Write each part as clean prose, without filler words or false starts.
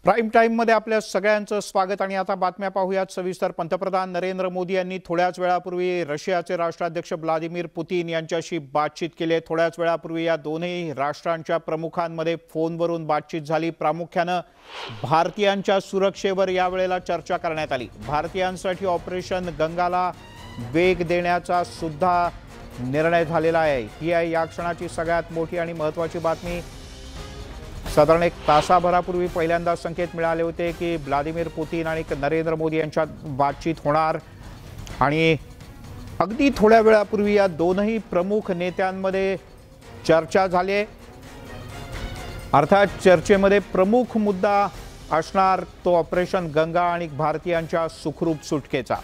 Prime time मध्ये आपल्या सगळ्यांचं स्वागत आणि आता बातम्या पाहूयात सविस्तर। पंतप्रधान नरेंद्र मोदी यांनी थोड्याच वेळापूर्वी रशियाचे राष्ट्राध्यक्ष व्लादिमीर पुतिन यांच्याशी बातचीत केली। थोड्याच वेळापूर्वी या दोन्ही राष्ट्रांच्या प्रमुखांमध्ये फोनवरून बातचीत झाली। प्रामुख्याने भारतीयांच्या सुरक्षेवर यावेळेला चर्चा करण्यात आली। भारतीयांसाठी ऑपरेशन गंगाला वेग देण्याचा सुद्धा निर्णय झालेला आहे। ही आहे या क्षणाची सगळ्यात मोठी आणि महत्त्वाची बातमी। साधारण एक तासाभरापूर्वी पहिल्यांदा संकेत मिळाले होते की व्लादिमीर पुतिन आणि नरेंद्र मोदी यांच्यात बातचीत होणार आणि अगदी थोड्या वेळापूर्वी या दोनही प्रमुख नेत्यांमध्ये चर्चा झाली। अर्थात चर्चेमध्ये प्रमुख मुद्दा असणार तो ऑपरेशन गंगा आणि भारतीयांच्या सुखरूप सुटकेचा।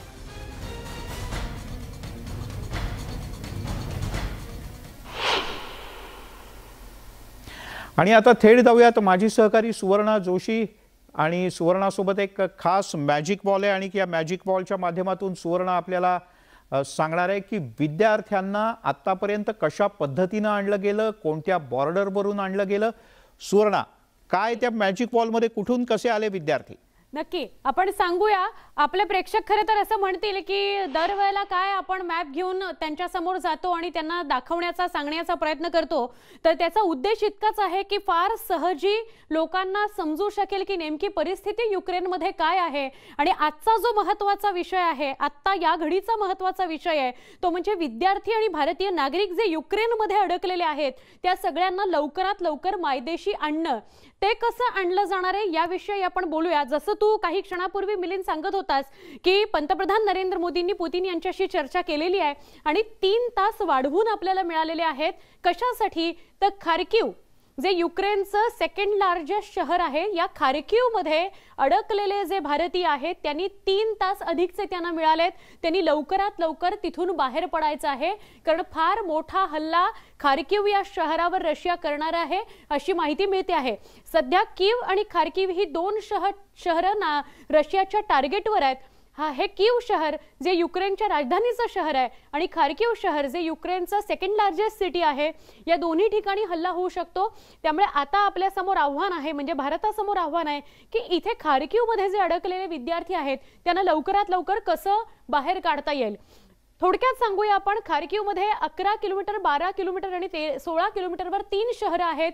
आणि आता थेट जाऊयात माजी सहकारी सुवर्णा जोशी आणि सुवर्णासोबत एक खास मॅजिक बॉल आहे आणि या मॅजिक बॉलच्या माध्यमातून सुवर्णा आपल्याला सांगणार आहे की विद्यार्थ्यांना आतापर्यंत कशा पद्धतीने आणलं गेलं, कोणत्या बॉर्डरवरून आणलं गेलं। सुवर्णा, काय त्या मॅजिक बॉलमध्ये कुठून कसे आले विद्यार्थी? नक्की आपण सांगूया। आपले प्रेक्षक खरे तर असं म्हणतील की दरवेळेला काय आपण मॅप घेऊन त्यांच्या समोर जातो आणि त्यांना दाखवण्याचा सांगण्याचा प्रयत्न करतो, तर त्याचा उद्देश इतकाच आहे की फार सहजी लोकांना समजू शकेल की नेमकी परिस्थिती युक्रेनमध्ये काय आहे। आणि आजचा जो महत्त्वाचा विषय आहे, आता या घडीचा महत्त्वाचा विषय आहे तो म्हणजे विद्यार्थी आणि भारतीय नागरिक जे युक्रेनमध्ये अडकलेले आहेत त्या सगळ्यांना लवकरात लवकर मायदेशी आणणं। ते कसं आणलं जाणार आहे याविषयी आपण बोलूया। जसं तू काही क्षणापूर्वी मिलिंद सांगत होतास की पंतप्रधान नरेंद्र मोदींनी पुतिन यांच्याशी चर्चा केलेली आहे आणि 3 तास वाढवून आपल्याला मिळालेले आहेत। कशासाठी? तर खार्किव जे युक्रेनचं सेकंड लार्जेस्ट शहर आहे, या खार्किव मध्ये अडकलेले जे भारतीय आहेत त्यांनी 3 तास अधिकचे त्यांना मिळालेत। त्यांनी लवकरात लवकर तिथून बाहेर पडायचं आहे कारण फार मोठा हल्ला खार्किव या शहरावर रशिया करणार आहे अशी माहिती मिळते आहे। सध्या कीव आणि खार्किव ही 2 शहरं रशियाच्या टार्गेटवर आहेत। हे कीव शहर जे युक्रेनच्या राजधानीचं शहर आहे आणि खार्किव शहर जे युक्रेनचं सेकंड लार्जेस्ट सिटी आहे, या दोन्ही ठिकाणी हल्ला होऊ शकतो। त्यामुळे आता आपल्या समोर आव्हान आहे, म्हणजे भारतासमोर आव्हान आहे की इथे खार्किव मध्ये जे अडकलेले विद्यार्थी आहेत त्यांना लवकरात लवकर कसं बाहेर काढता येईल। थोडक्यात सांगूया आपण, खार्किव मध्ये 11 किलोमीटर, 12 किलोमीटर आणि 16 किलोमीटरवर 3 शहरं आहेत।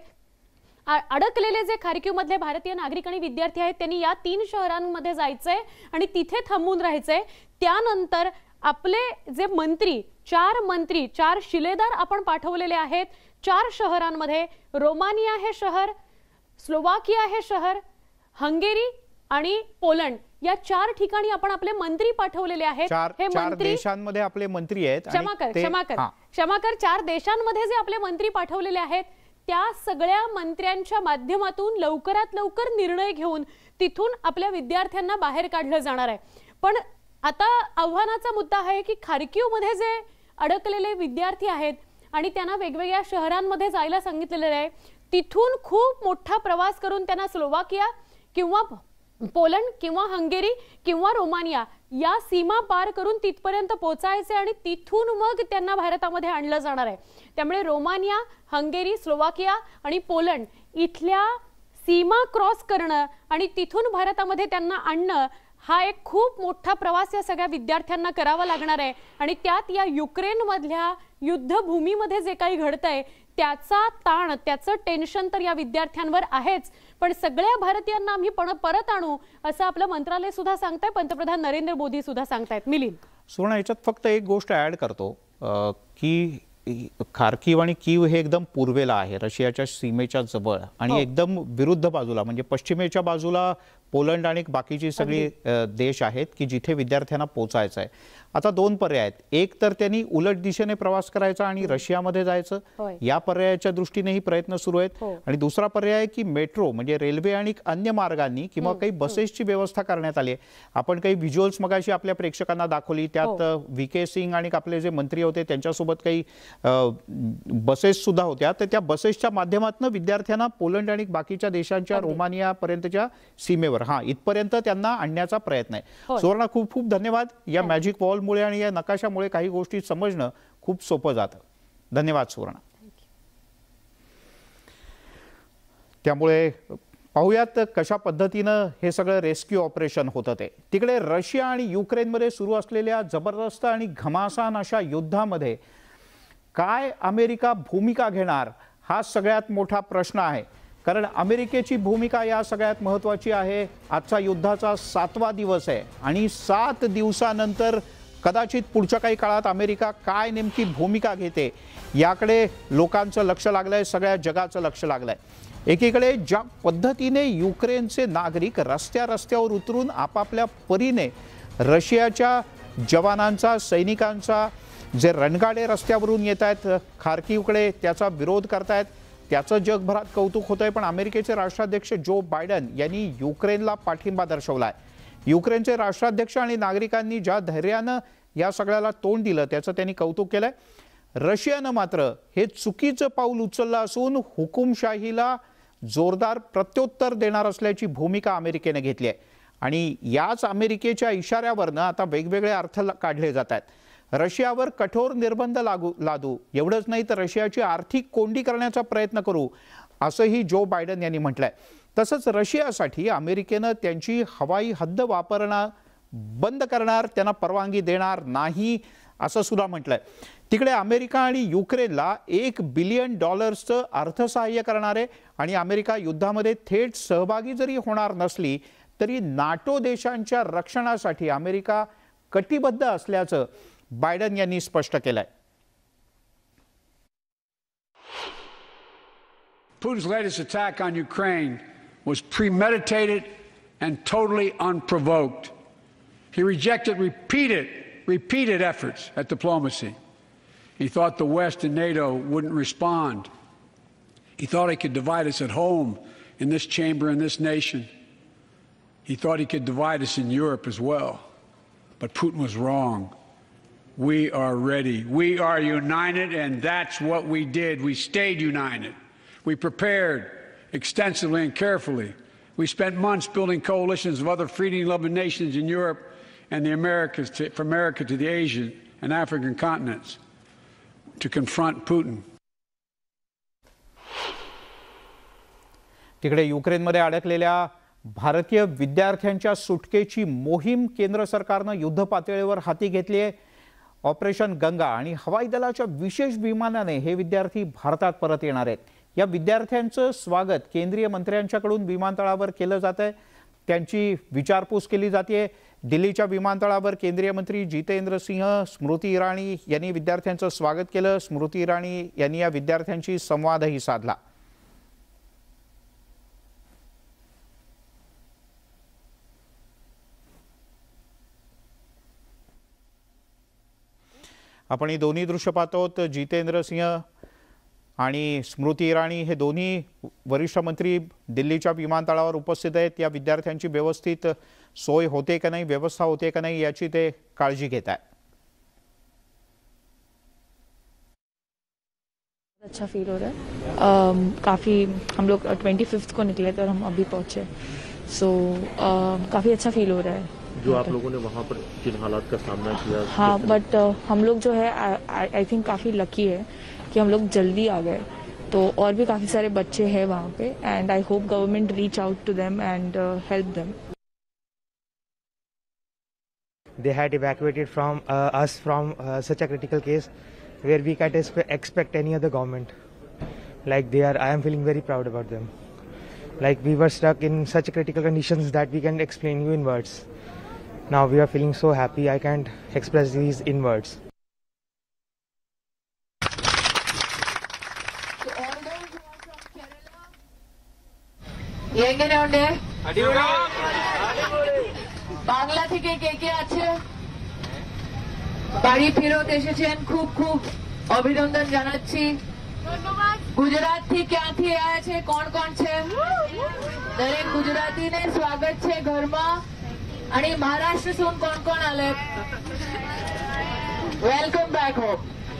अडकलेले जे खार्किव मधले भारतीय नागरिक आणि विद्यार्थी आहेत त्यांनी या 3 शहरांमध्ये जायचंय आणि तिथे थांबून राहायचंय। त्यानंतर आपले जे मंत्री 4 शिलेदार आपण पाठवलेले आहेत 4 शहरांमध्ये। रोमानिया हे शहर, स्लोवाकिया हे शहर, हंगेरी आणि पोलंड या 4 ठिकाणी आपण आपले मंत्री पाठवलेले आहेत। हे मंत्री देशांमध्ये आपले मंत्री आहेत। क्षमा कर 4 देशांमध्ये जे आपले मंत्री पाठवलेले आहेत त्या सगळ्या मंत्र्यांच्या माध्यमातून लवकरात लवकर निर्णय घेऊन तिथून आपल्या विद्यार्थ्यांना बाहेर काढलं जाणार आहे। पण आता आव्हानाचा मुद्दा आहे की खार्किव मध्ये जे अडकलेले विद्यार्थी आहेत आणि त्यांना वेगवेगळ्या शहरांमध्ये जायला सांगितलेले आहे, तिथून खूप मोठा प्रवास करून त्यांना स्लोवाकिया किंवा पोलंड किंवा हंगेरी किंवा रोमानिया या सीमा पार करून तिथपर्यंत पोहोचायचे आणि तिथून मग त्यांना भारतामध्ये आणलं जाणार आहे। त्यामुळे रोमानिया, हंगेरी, स्लोवाकिया आणि पोलंड इथल्या सीमा क्रॉस करणं आणि तिथून भारतामध्ये त्यांना आणणं हा एक खूप मोठा प्रवास या सगळ्या विद्यार्थ्यांना करावा लागणार आहे। आणि त्यात या युक्रेन मधल्या युद्धभूमीमध्ये जे काही घडतंय त्याचा ताण, त्याचं टेन्शन तर या विद्यार्थ्यांवर आहेच, पण सगळ्या भारतीयांना आम्ही परत आणू असं आपलं मंत्रालय सुद्धा सांगतंय, पंतप्रधान नरेंद्र मोदी सुद्धा सांगतायत। मिलिंद, सुवर्णा, याच्यात फक्त एक गोष्ट ऍड करतो की खार्किव आणि कीव हे एकदम पूर्वेला आहे, रशियाच्या सीमेच्या जवळ आणि एकदम विरुद्ध बाजूला म्हणजे पश्चिमेच्या बाजूला पोलंड आणि बाकीची सगळी देश आहेत की जिथे विद्यार्थ्यांना पोहोचायचं आहे। आता 2 पर्याय आहेत। एक तर त्यांनी उलट दिशेने प्रवास करायचा आणि रशियामध्ये जायचं, या पर्यायाच्या दृष्टीनेही प्रयत्न सुरू आहेत। आणि दुसरा पर्याय की मेट्रो म्हणजे रेल्वे आणि अन्य मार्गांनी किंवा काही बसेसची व्यवस्था करण्यात आली आहे। आपण काही व्हिज्युअल्स मगाशी आपल्या प्रेक्षकांना दाखवली, त्यात व्हीके सिंग आणि आपले जे मंत्री होते त्यांच्यासोबत काही बसेस सुद्धा होत्या, तर त्या बसेसच्या माध्यमातून विद्यार्थ्यांना पोलंड आणि बाकीच्या देशांच्या रोमानिया पर्यंतच्या सीमेवर इथपर्यंत त्यांना आणण्याचा प्रयत्न आहे। सुवर्णा, खूप खूप धन्यवाद। या मॅजिक बॉल मुळे आणि या नकाशामुळे काही गोष्टी समजणं खूप सोपं जातं। धन्यवाद सुवर्णा। त्यामुळे पाहूयात कशा पद्धतीनं हे सगळं रेस्क्यू ऑपरेशन होतं ते. तिकडे रशिया आणि युक्रेनमध्ये सुरू असलेल्या जबरदस्त आणि घमासान अशा युद्धामध्ये काय अमेरिका भूमिका घेणार हा सगळ्यात मोठा प्रश्न आहे. कारण अमेरिकेची भूमिका या सगळ्यात महत्त्वाची आहे. आजचा युद्धाचा 7वा दिवस आहे आणि 7 दिवसानंतर कदाचित पुढच्या काही काळात अमेरिका काय नेमकी भूमिका घेते याकडे लोकांचं लक्ष लागलंय, सगळ्या जगाचं लक्ष लागलंय. एकीकडे ज्या पद्धतीने युक्रेनचे नागरिक रस्त्यावर उतरून आपापल्या परीने रशियाच्या जवानांचा, सैनिकांचा जे रणगाडे रस्त्यावरून येत आहेत खार्किवकडे त्याचा विरोध करतायत, त्याचं जगभरात कौतुक होतंय. पण अमेरिकेचे राष्ट्राध्यक्ष जो बायडन यांनी युक्रेनला पाठिंबा दर्शवलाय. युक्रेनचे राष्ट्राध्यक्ष आणि नागरिकांनी ज्या धैर्यानं या सगळ्याला तोंड दिलं त्याचं त्यांनी कौतुक केलंय. रशियानं मात्र हे चुकीचं पाऊल उचललं असून हुकुमशाहीला जोरदार प्रत्युत्तर देणार असल्याची भूमिका अमेरिकेने घेतली आहे. आणि याच अमेरिकेच्या इशाऱ्यावरनं आता वेगवेगळे अर्थ काढले जात आहेत. रशियावर कठोर निर्बंध लादू, एवढंच नाही तर रशियाची आर्थिक कोंडी करण्याचा प्रयत्न करू असंही जो बायडन यांनी म्हटलंय. तसंच रशियासाठी अमेरिकेनं त्यांची हवाई हद्द वापरणं बंद करणार, त्यांना परवानगी देणार नाही असं सुद्धा म्हटलंय. तिकडे अमेरिका आणि युक्रेनला $1 बिलियन अर्थसहाय्य करणार आहे आणि अमेरिका युद्धामध्ये थेट सहभागी जरी होणार नसली तरी नाटो देशांच्या रक्षणासाठी अमेरिका कटिबद्ध असल्याचं बायडन यांनी स्पष्ट केलंय. Putin's latest attack on Ukraine was premeditated and totally unprovoked. He rejected repeated efforts at diplomacy. He thought the West and NATO wouldn't respond. He thought he could divide us at home in this chamber, in this nation. He thought he could divide us in Europe as well. But Putin was wrong. We are ready. We are united, and that's what we did. We stayed united. We prepared extensively and carefully. We spent months building coalitions of other freedom-loving nations in Europe and the Americas, from America to the Asian and African continents, to confront Putin. तिकडे युक्रेनमध्ये अडकलेल्या भारतीय विद्यार्थ्यांच्या सुटकेची मोहीम केंद्र सरकारनं युद्ध पातळीवर हाती घेतली आहे. ऑपरेशन गंगा आणि हवाई दलाच्या विशेष विमानाने हे विद्यार्थी भारतात परत येणार आहेत. या विद्यार्थ्यांचं स्वागत केंद्रीय मंत्र्यांच्याकडून विमानतळावर केलं जात आहे. त्यांची विचारपूस केली जाते. दिल्लीच्या विमानतळावर केंद्रीय मंत्री जितेंद्र सिंह, स्मृती इराणी यांनी विद्यार्थ्यांचं स्वागत केलं. स्मृती इराणी यांनी या विद्यार्थ्यांशी संवादही साधला. आपण ही दोन्ही दृश्य पाहतो. जितेंद्र सिंह आणि स्मृती इराणी हे दोन्ही वरिष्ठ मंत्री दिल्लीच्या विमानतळावर उपस्थित आहेत. या विद्यार्थ्यांची व्यवस्थित सोय होते का नाही, व्यवस्था होते का नाही याची ते काळजी घेत आहेत. अच्छा फील हो रहा है. काफ़ी हम लोग 25 को निकले थे और हम अभी पहुंचे, सो काफ़ी अच्छा फील हो रहा है. जो आप लोगों ने वहाँ पर जिन हालात का सामना किया, हाँ, बट हम लोग जो है आई थिंक काफ़ी लकी है कि हम लोग जल्दी आ गए. तो और भी काफ़ी सारे बच्चे हैं वहाँ पे, and I hope government reach out to them and help them. They had evacuated from us from such a critical case where we can't expect any other government. Like I am feeling very proud about them. Like we were stuck in such critical conditions that we can explain you in words. Now we are feeling so happy, I can't express these in words. Bangla থেকে কে কে আছে? বাড়ি ফেরত এসেছেন, খুব খুব অভিনন্দন জানাচ্ছি. ગુજરાત થી ક્યાંથી આવ્યા છે? કોણ કોણ છે? દરેક ગુજરાતીને સ્વાગત છે ઘરમાં. आणि महाराष्ट्रसून कोण कोण आले? Welcome back home.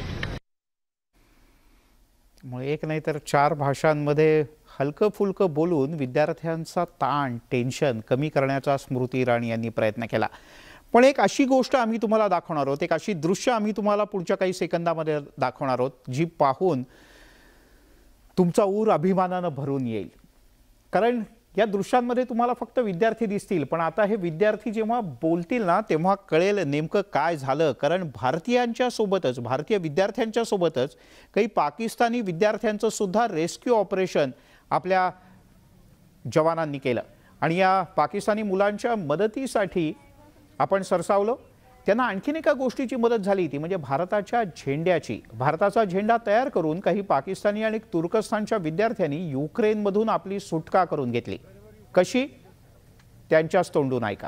एक नाही तर 4 भाषांमध्ये हलकं फुलकं बोलून विद्यार्थ्यांचा ताण, टेन्शन कमी करण्याचा स्मृती इराणी यांनी प्रयत्न केला. पण एक अशी गोष्ट आम्ही तुम्हाला दाखवणार आहोत, एक अशी दृश्य आम्ही तुम्हाला पुढच्या काही सेकंदामध्ये दाखवणार आहोत जी पाहून तुमचा ऊर अभिमानानं भरून येईल. कारण या दृश्यांमध्ये तुम्हाला फक्त विद्यार्थी दिसतील, पण आता हे विद्यार्थी जेव्हा बोलतील ना तेव्हा कळेल नेमकं काय झालं. कारण भारतीयांच्या सोबतच, भारतीय विद्यार्थ्यांच्या सोबतच काही पाकिस्तानी विद्यार्थ्यांचं सुद्धा रेस्क्यू ऑपरेशन आपल्या जवानांनी केलं आणि या पाकिस्तानी मुलांच्या मदतीसाठी आपण सरसावलो. त्यांना आणखीन एका गोष्टीची मदत झाली, ती म्हणजे भारताच्या झेंड्याची. भारताचा झेंडा तयार करून काही पाकिस्तानी आणि तुर्कस्तानच्या विद्यार्थ्यांनी युक्रेनमधून आपली सुटका करून घेतली. कशी? त्यांच्याच तोंडून ऐका.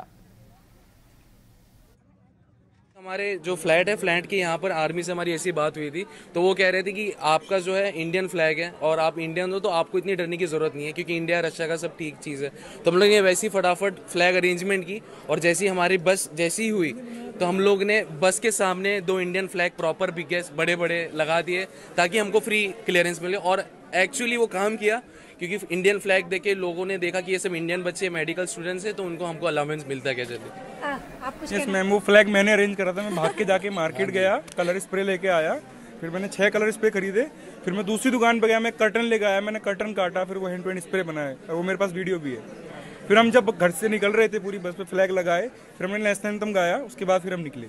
हमारे जो फ्लैट है, फ्लैट के यहाँ पर आर्मी से हमारी ऐसी बात हुई थी, तो वो कह रहे थे कि आपका जो है इंडियन फ्लैग है और आप इंडियन हो तो आपको इतनी डरने की ज़रूरत नहीं है क्योंकि इंडिया रशिया का सब ठीक चीज़ है. तो हम लोग ने वैसी फटाफट फ्लैग अरेंजमेंट की और जैसी हमारी बस जैसी हुई तो हम लोग ने बस के सामने 2 इंडियन फ्लैग प्रॉपर बिगेस्ट बड़े बड़े लगा दिए ताकि हमको फ्री क्लियरेंस मिले. और एक्चुअली वो काम किया क्योंकि इंडियन फ्लैग देखे लोगों ने देखा कि ये सब इंडियन बच्चे मेडिकल स्टूडेंट्स हैं, तो उनको हमको अलाउंस मिलता है क्या जल्दी. यस मैम, वो फ्लैग मैंने अरेंज करा था. मैं भाग के जाके मार्केट गया, कलर स्प्रे लेके आया, फिर मैंने 6 कलर स्प्रे खरीदे. फिर मैं दूसरी दुकान पे गया, मैं कर्टन लेके आया, मैंने कर्टन काटा, फिर वो हैंड टू हैंड स्प्रे बनाया और वो मेरे पास वीडियो भी है. फिर हम जब घर से निकल रहे थे पूरी बस पे फ्लैग लगाए, फिर हमने नेशनल एंथम गाया, उसके बाद फिर हम निकले.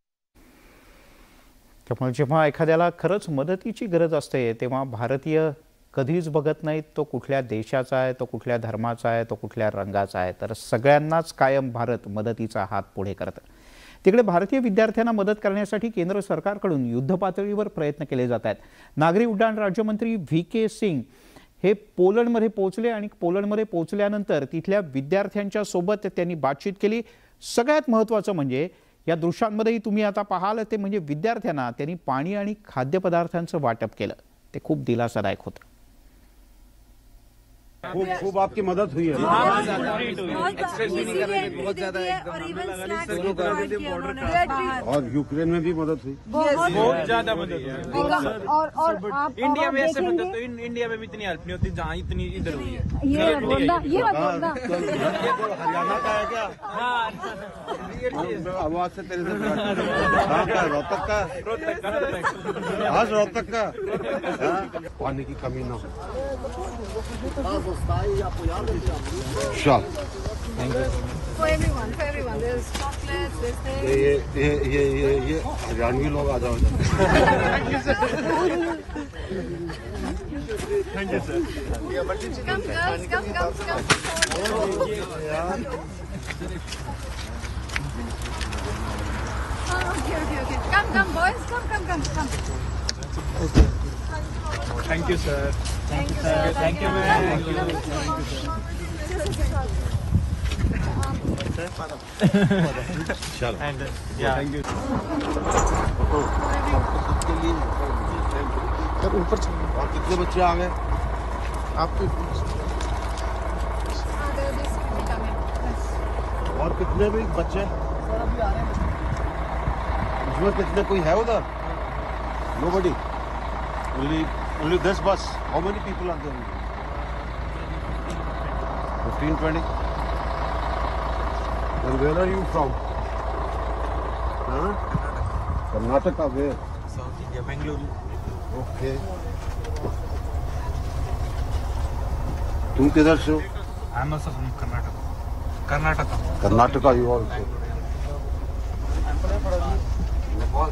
त्यामुळे जेव्हा एखाद्याला खरंच मदतीची गरज असते तेव्हा भारतीय कधीच बघत नाहीत तो कुठल्या देशाचा आहे, तो कुठल्या धर्माचा आहे, तो कुठल्या रंगाचा आहे, तर सगळ्यांनाच कायम भारत मदतीचा हात पुढे करतं. तिकडे भारतीय विद्यार्थ्यांना मदत करण्यासाठी केंद्र सरकारकडून युद्धपातळीवर प्रयत्न केले जात आहेत. नागरी उड्डाण राज्यमंत्री VK सिंग हे पोलंडमध्ये पोहोचले आणि पोलंडमध्ये पोहोचल्यानंतर तिथल्या विद्यार्थ्यांच्या सोबत त्यांनी बातचीत केली. सगळ्यात महत्त्वाचं म्हणजे या दृश्यांमध्येही तुम्ही आता पाहाल ते म्हणजे विद्यार्थ्यांना त्यांनी पाणी आणि खाद्यपदार्थांचं वाटप केलं. ते खूप दिलासादायक होतं. खूब आपकी मदद हुई है. और यूक्रेन में भी मदद हुई, बहुत ज्यादा मदद हुई. और आप इंडिया में ऐसे मदद तो इंडिया में भी इतनी हेल्प नहीं होती जहाँ इतनी इधर हुई है. ये हरियाणा का है क्या? आवाज से तेरे से कहाँ का? रोहतक का? आज रोहतक का. पानी की कमी ना हो. Sure. For everyone, there's chocolates, there's things. ये हरियाणवी लोग आ जाओ. Thank you, sir. Come, girls, come. Okay. Come, boys, come. Okay. Thank you, sir. Thank you, sir. Thank you, ma'am. चलो. And yeah. Thank you. Sir ऊपर चलो. और कितने बच्चे आ गए आपके? और कितने भी बच्चे? उसमें कितने कोई है उधर? Nobody. Only this bus. How many people are there? 15, 20. And where are you from? Huh? Karnataka. Where? South India, Bangalore. Okay. तुम किधर से हो? I'm also from Karnataka. Karnataka you also. Nepal.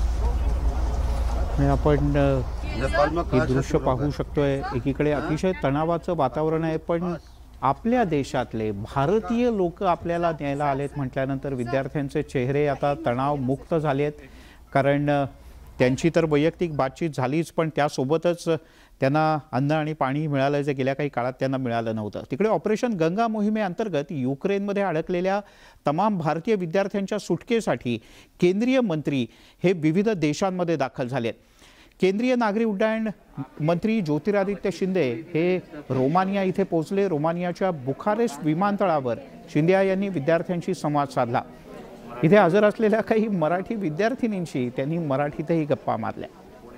आपण ही दृश्य पाहू शकतोय. एकीकडे अतिशय तणावाचं वातावरण आहे, पण आपल्या देशातले भारतीय लोक आपल्याला न्यायला आलेत म्हटल्यानंतर विद्यार्थ्यांचे चेहरे आता तणावमुक्त झाले आहेत. कारण त्यांची तर वैयक्तिक बातचीत झालीच, पण त्यासोबतच त्यांना अन्न आणि पाणी मिळालं जे गेल्या काही काळात त्यांना मिळालं नव्हतं. तिकडे ऑपरेशन गंगा मोहिमेअंतर्गत युक्रेनमध्ये अडकलेल्या तमाम भारतीय विद्यार्थ्यांच्या सुटकेसाठी केंद्रीय मंत्री हे विविध देशांमध्ये दाखल झाले आहेत. केंद्रीय नागरी उड्डाण मंत्री ज्योतिरादित्य शिंदे हे रोमानिया इथे पोहोचले. रोमानियाच्या बुखारेस्ट विमानतळावर शिंदे यांनी विद्यार्थ्यांशी संवाद साधला. इथे हजर असलेल्या काही मराठी विद्यार्थिनींशी त्यांनी मराठीतही गप्पा मारल्या.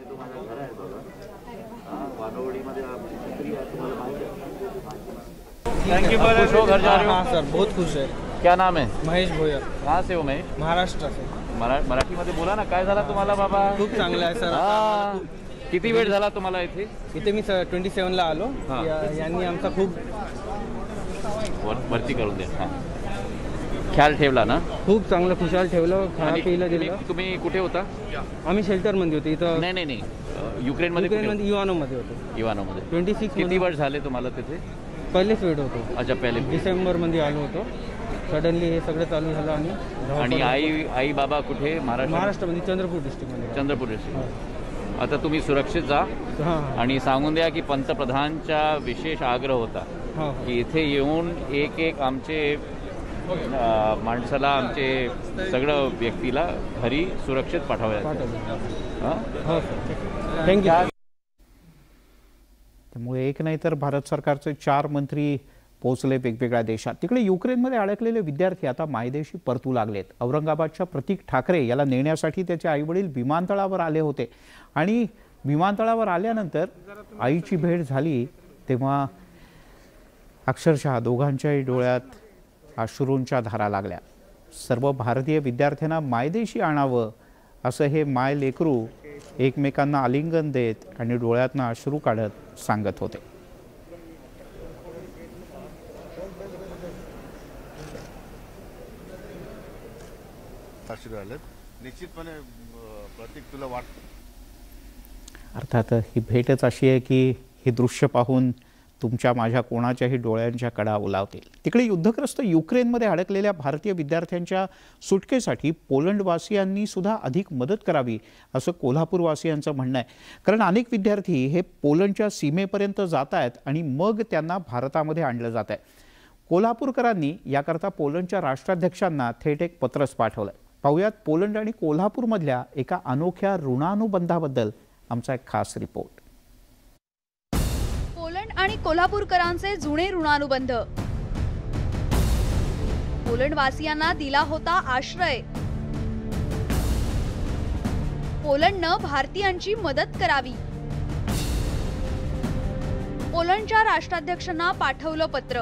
थैंक यू घर जा रहे हो? हाँ सर, बहुत खुश है. क्या नाम है? महेश भोयर. कहाँ से हो महेश? महाराष्ट्र से. मराठीमध्ये बोला ना, काय झाला तुम्हाला बाबा? खूप चांगलं आहे सर. किती वेळ झाला तुम्हाला इथे? इथे मी 27 ला आलो. यांनी आमचा खूप वरती करून द्या. हां, ख्याल ठेवला ना? खूप चांगलं खुशाल ठेवलं, खायला प्यायला दिलं. तुम्ही कुठे होता? आम्ही शेल्टरमध्ये होतो इथं. नाही युक्रेनमध्ये इवानोमध्ये होतो. इवानोमध्ये 26 किती वर्ष झाले तुम्हाला तिथे? पहिलेच वेळ होतो. अच्छा, पहिले डिसेंबरमध्ये आलो होतो. सडनली हे सगळं चालू झालं आणि आई बाबा कुठे? महाराष्ट्रामध्ये चंद्रपूर डिस्ट्रिक्टमध्ये. चंद्रपूर डिस्ट्रिक्ट. आता तुम्ही सुरक्षित जा आणि सांगून द्या की पंतप्रधानचा विशेष आग्रह होता की इथे येऊन एक आमचे माणसाला, आमचे सगळं व्यक्तीला घरी सुरक्षित पाठवायचं. थँक्यू. त्यामुळे एक नाही तर भारत सरकारचे 4 मंत्री पोहोचले वेगवेगळ्या देशात. तिकडे युक्रेनमध्ये अडकलेले विद्यार्थी आता मायदेशी परतू लागलेत. औरंगाबादच्या प्रतीक ठाकरे याला नेण्यासाठी त्याचे आईवडील विमानतळावर आले होते आणि विमानतळावर आल्यानंतर आईची भेट झाली तेव्हा अक्षरशः दोघांच्याही डोळ्यात अश्रूंच्या धारा लागल्या. सर्व भारतीय विद्यार्थ्यांना मायदेशी आणावं असं हे माय लेकरू एकमेकांना आलिंगन देत आणि डोळ्यातनं अश्रू काढत सांगत होते. निश्चितपणे प्रतीक तुला वाटतं. अर्थात ही भेटच अशी आहे की हे दृश्य पाहून तुमच्या माझ्या कोणाच्याही डोळ्यांच्या कडा ओलावतील. तिकडे युद्धग्रस्त युक्रेनमध्ये अडकलेल्या भारतीय विद्यार्थ्यांच्या सुटकेसाठी पोलंडवासियांनी सुद्धा अधिक मदत करावी असं कोल्हापूरवासियांचं म्हणणं आहे. कारण अनेक विद्यार्थी हे पोलंडच्या सीमेपर्यंत जात आहेत आणि मग त्यांना भारतामध्ये आणलं जात आहे. कोल्हापूरकरांनी याकरता पोलंडच्या राष्ट्राध्यक्षांना थेट एक पत्रच पाठवलं. पाहूयात पोलंड आणि कोल्हापूरमधल्या एका अनोख्या ऋणानुबंधाबद्दल आमचा एक खास रिपोर्ट. पोलंड आणि कोल्हापूरकरांचे जुने ऋणानुबंध. पोलंडवासियांना दिला होता आश्रय. पोलंडनं भारतीयांची मदत करावी. पोलंडच्या राष्ट्राध्यक्षांना पाठवलं पत्र.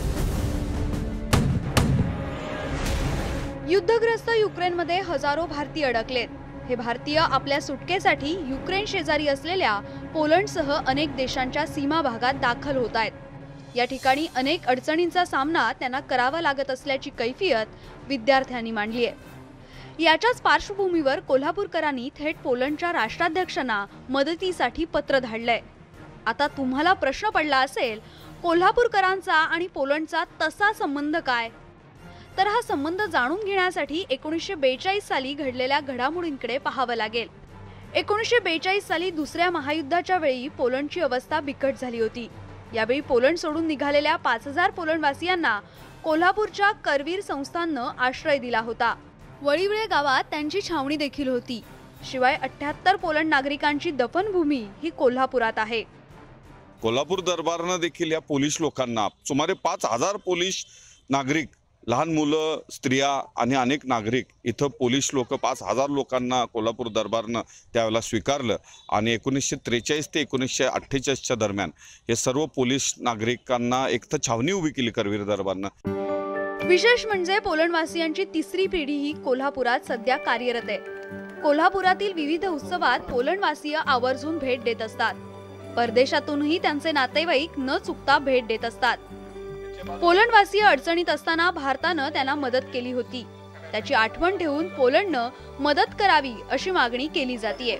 युद्धग्रस्त युक्रेनमध्ये हजारो भारतीय अडकलेत. हे भारतीय आपल्या सुटकेसाठी युक्रेन शेजारी असलेल्या पोलंडसह अनेक देशांच्या सीमा भागात दाखल होत आहेत. या ठिकाणी अनेक अडचणींचा सामना त्यांना करावा लागत असल्याची कैफियत विद्यार्थ्यांनी मांडली आहे. याच्याच पार्श्वभूमीवर कोल्हापूरकरांनी थेट पोलंडच्या राष्ट्राध्यक्षांना मदतीसाठी पत्र धाडलंय. आता तुम्हाला प्रश्न पडला असेल, कोल्हापूरकरांचा आणि पोलंडचा तसा संबंध काय? तर हा संबंध जाणून घेण्यासाठी 1942 साली घडलेल्या घडामोडींकडे पाहावं लागेल. 1942 साली दुसऱ्या महायुद्धाच्या वेळी पोलंडची अवस्था बिकट झाली होती. यावेळी पोलंड सोडून निघालेल्या 5000 पोलंडवासियांना कोल्हापूरच्या करवीर संस्थाननं आश्रय दिला होता. वळीवळे गावात त्यांची छावणी देखील होती. शिवाय 78 पोलंड नागरिकांची दफनभूमी ही कोल्हापुरात आहे. कोल्हापूर दरबारनं देखील या पोलीस लोकांना सुमारे 5000 पोलीस नागरिक, लहान मुलं, स्त्रिया आणि अनेक नागरिक इथं पोलीस लोक 5000 लोकांना कोल्हापूर दरबारनं त्यावेळेला स्वीकारलं आणि 1943 ते 1948च्या दरम्यान हे सर्व पोलीस नागरिकांना एक तर छावणी उभी केली करवीर दरबारनं. विशेष म्हणजे पोलंडवासियांची तिसरी पिढी ही कोल्हापुरात सध्या कार्यरत आहे. कोल्हापुरातील विविध उत्सवात पोलंडवासीय आवर्जून भेट देत असतात. परदेशातूनही त्यांचे नातेवाईक न चुकता भेट देत असतात. पोलंडवासीय अडचणीत असताना भारतानं त्यांना मदत केली होती. त्याची आठवण ठेवून पोलंडनं मदत करावी अशी मागणी केली जातीये.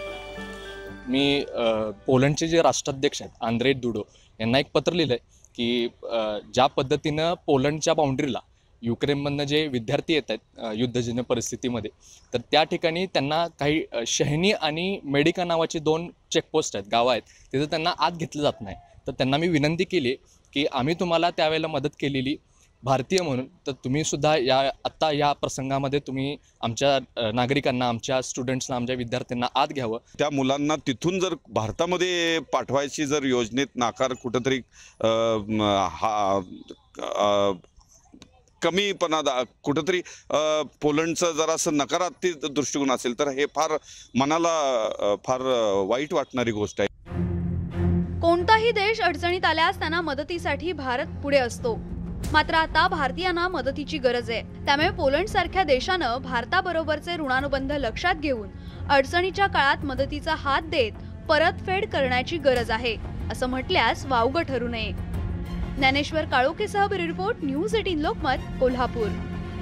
मी पोलंडचे जे राष्ट्राध्यक्ष आहेत आंद्रे दुडो यांना एक पत्र लिहिलंय की ज्या पद्धतीनं पोलंडच्या बाउंड्रीला युक्रेनमधनं जे विद्यार्थी येत आहेत युद्धजन्य परिस्थितीमध्ये, तर त्या ठिकाणी त्यांना काही शहनी आणि मेडिका नावाची 2 चेकपोस्ट आहेत, गावं आहेत, तिथं त्यांना आत घेतलं जात नाही. तर त्यांना मी विनंती केली की आम्ही तुम्हाला त्यावेळेला मदत केलेली भारतीय म्हणून, तर तुम्ही सुद्धा आत्ता या प्रसंगामध्ये तुम्ही आमच्या नागरिकांना, आमच्या स्टुडंट्सना, आमच्या विद्यार्थ्यांना आत घ्यावं. त्या मुलांना तिथून जर भारतामध्ये पाठवायची जर योजनेत नाकार कुठंतरी कमीपणा कुठंतरी पोलंडचं जरासं नकारात्मक दृष्टिकोन असेल तर हे फार मनाला फार वाईट वाटणारी गोष्ट आहे. कोणताही देश अडचणीत आल्यास त्यांना मदतीसाठी भारत पुढे असतो. मात्र आता भारतीयांना मदतीची गरज आहे. त्यामुळे पोलंड सारख्या देशानं भारताबरोबरचे ऋणानुबंध लक्षात घेऊन अडचणीच्या काळात मदतीचा हात देत परतफेड करण्याची गरज आहे असं म्हटल्यास वावगं ठरू नये. ज्ञानेश्वर काळोखेसह bureau report, news 18 Lokmat, Kolhapur.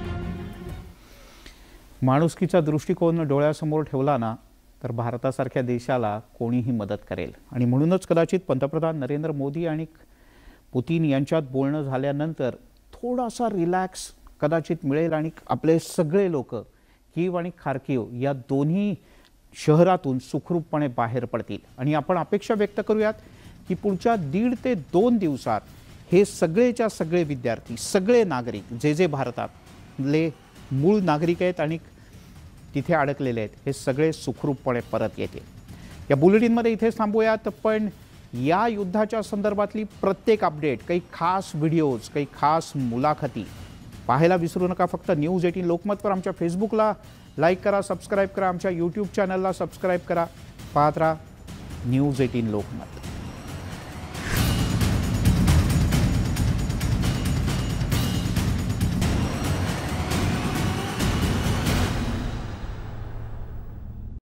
माणुसकीचा दृष्टिकोन डोळ्यासमोर ठेवला ना तर भारतासारख्या देशाला कोणीही मदत करेल. आणि म्हणूनच कदाचित पंतप्रधान नरेंद्र मोदी आणि पुतीन यांच्यात बोलणं झाल्यानंतर थोडासा रिलॅक्स कदाचित मिळेल आणि आपले सगळे लोक कीव आणि खार्किव या दोन्ही शहरातून सुखरूपपणे बाहेर पडतील. आणि आपण अपेक्षा व्यक्त करूयात की पुढच्या 1.5 ते 2 दिवसात हे सगळेच्या सगळे विद्यार्थी, सगळे नागरिक जे भारतातले मूळ नागरिक आहेत आणि तिथे अडकलेले आहेत, हे सगळे सुखरूपपणे परत येतील. या बुलेटिनमध्ये इथेच थांबूयात. पण या युद्धाच्या संदर्भातली प्रत्येक अपडेट, काही खास व्हिडिओज, काही खास मुलाखती पाहायला विसरू नका. फक्त न्यूज 18 लोकमतवर आमच्या फेसबुकला लाईक करा, सबस्क्राईब करा, आमच्या यूट्यूब चॅनलला सबस्क्राईब करा. पाहत राहा न्यूज 18 लोकमत.